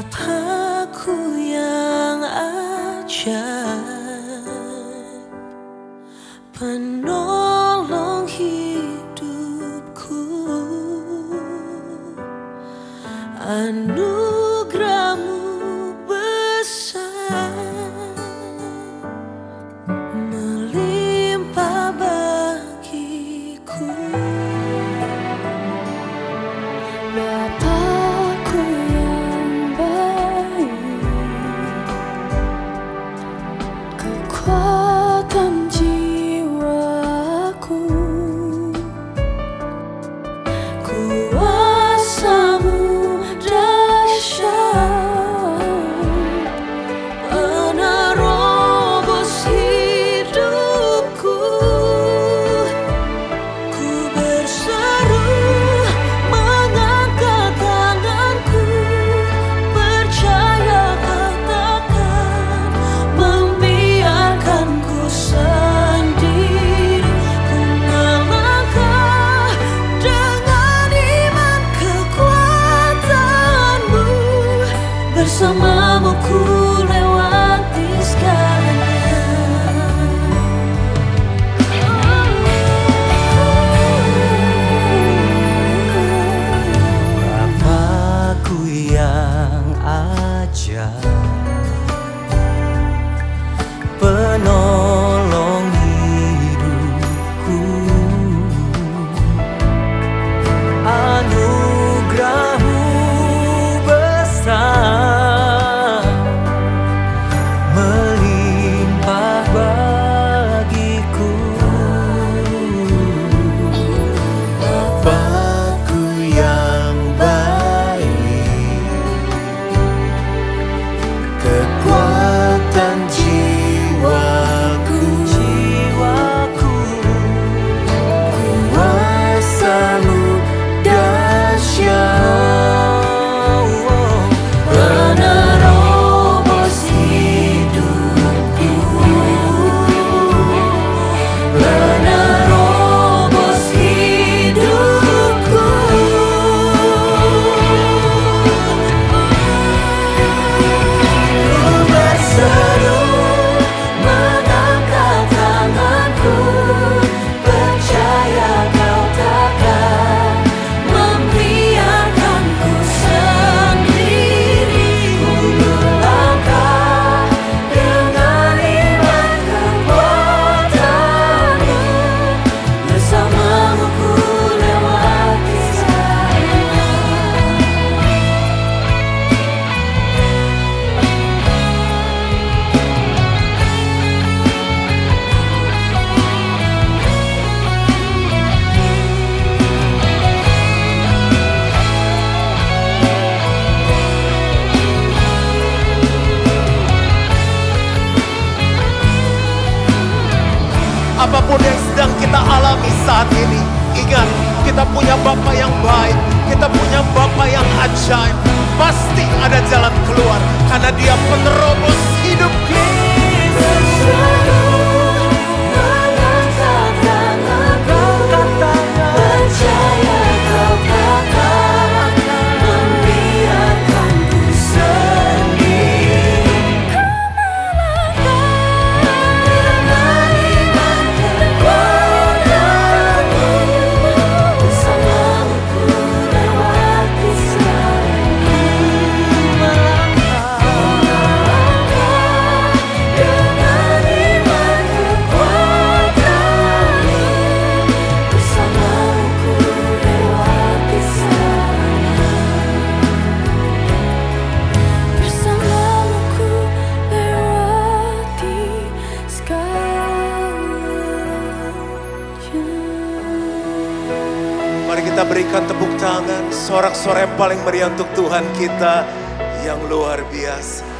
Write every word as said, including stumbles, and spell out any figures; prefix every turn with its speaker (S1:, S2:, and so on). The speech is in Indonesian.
S1: Bapakku yang ajaib, penolong hidupku, anugerahmu besar, melimpah bagiku.
S2: Bapakku yang baik, kekuatan jiwaku,
S1: kuasamu dahsyat, penerobos hidupku. Ku berseru mengangkat tanganku, percaya kau takkan membiarkanku sendiri. Ku melangkah dengan iman kekuatanmu, bersamamu ku lewati segalanya. Bapakku yang ajaib, penolong hidupku, anugerahmu besar, melimpah bagiku. Bapakku yang baik, kekuatan jiwaku, jiwaku, kuasamu dahsyat, penerobos hidupku, penerobos hidupku. Ku berseru mengangkat tanganku, percaya kau takkan membiarkanku sendiri. Ku melangkah dengan iman kekuatanmu, bersamamu ku lewati segalanya.
S3: Apapun yang sedang kita alami saat ini, ingat, kita punya Bapa yang baik, kita punya Bapa yang ajaib. Pasti ada jalan keluar, karena Dia penerobos hidup kita.
S1: Mengangkat tanganku, percaya kau takkan membiarkanku sendiri. Dengan iman kekuatanmu, bersamamu ku lewati segalanya. Melangkah dengan iman kekuatanmu, bersamamu ku lewati segalanya. Bersamamu ku lewati segalanya.
S3: Mari kita berikan tepuk tangan, sorak-sorai yang paling meriah untuk Tuhan kita yang luar biasa.